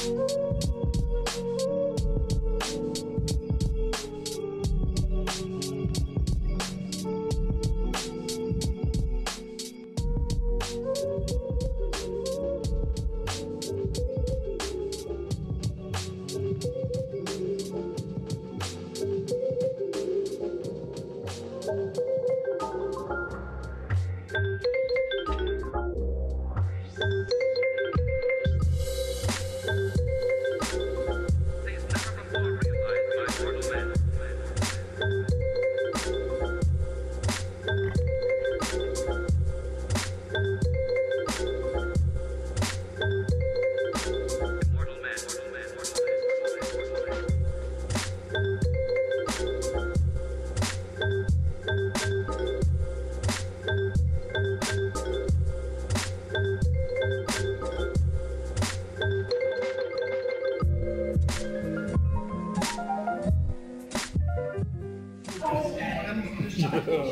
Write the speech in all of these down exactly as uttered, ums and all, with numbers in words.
What are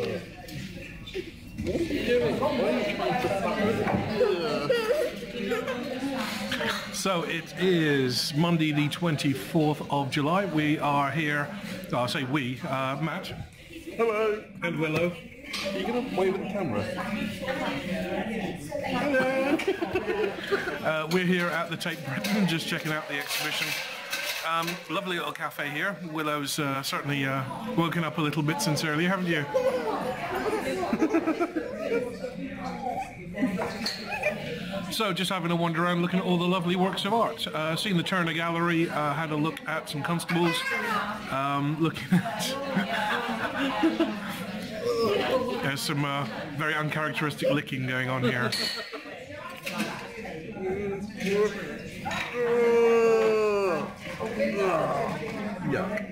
you doing? Why are you trying to fuck? So it is Monday the twenty-fourth of July. We are here, oh, I say we, uh, Matt. Hello. And Willow. Are you going to wave at the camera? Hello. uh, we're here at the Tate Britain, just checking out the exhibition. Um, lovely little cafe here. Willow's uh, certainly uh, woken up a little bit since earlier, haven't you? So just having a wander around looking at all the lovely works of art. Uh, seen the Turner Gallery, uh, had a look at some constables, um, looking at... There's some uh, very uncharacteristic licking going on here. Yuck.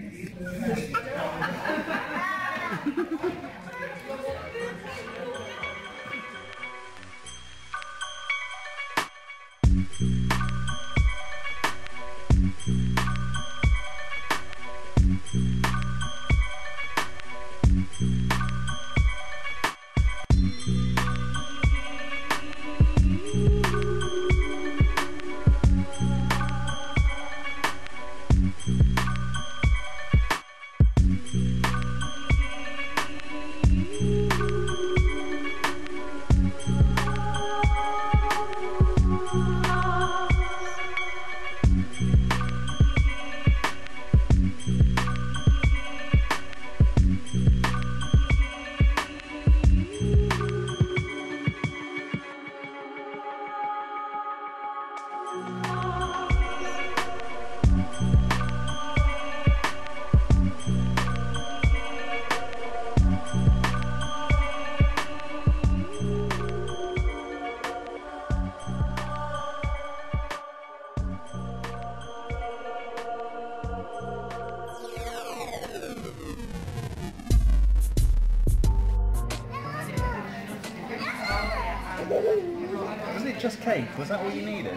Was it just cake? Was that all you needed?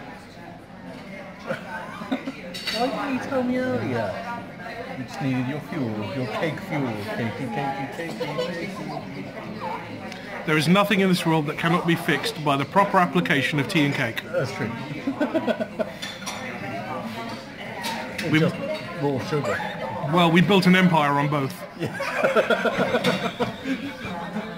Why didn't you tell me earlier? You just needed your fuel, your cake fuel. Cakey, cakey, cakey, cakey. There is nothing in this world that cannot be fixed by the proper application of tea and cake. That's true. We just raw sugar. Well, we built an empire on both. Yeah.